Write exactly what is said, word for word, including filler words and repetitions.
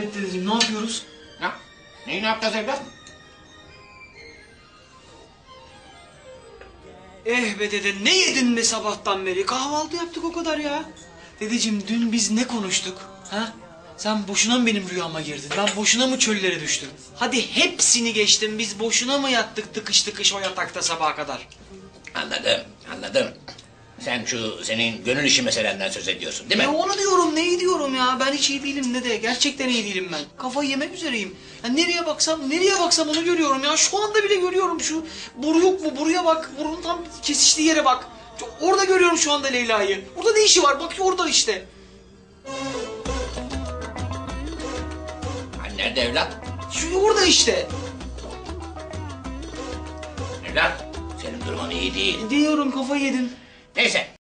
Evet dedeciğim, ne yapıyoruz? Ne? Neyi ne yapacağız evlat? Eh be dede, ne yedin be sabahtan beri? Kahvaltı yaptık o kadar ya. Dedeciğim, dün biz ne konuştuk? Ha? Sen boşuna mı benim rüyama girdin? Ben boşuna mı çöllere düştüm? Hadi hepsini geçtim. Biz boşuna mı yattık tıkış tıkış o yatakta sabaha kadar? Anladım, anladım. Sen şu senin gönül işi meselenden söz ediyorsun değil mi? Ya onu diyorum, neyi diyorum ya? Ben hiç iyi değilim dede. Gerçekten iyi değilim ben. Kafayı yemek üzereyim. Ya nereye baksam, nereye baksam onu görüyorum ya. Şu anda bile görüyorum şu. Boru yok mu? Boruya bak. Borunun tam kesiştiği yere bak. Orada görüyorum şu anda Leyla'yı. Burada ne işi var? Bak orada işte. Hani nerede evlat? Şu orada işte. Evlat, senin durumun iyi değil. Diyorum, kafayı yedim. Neyse,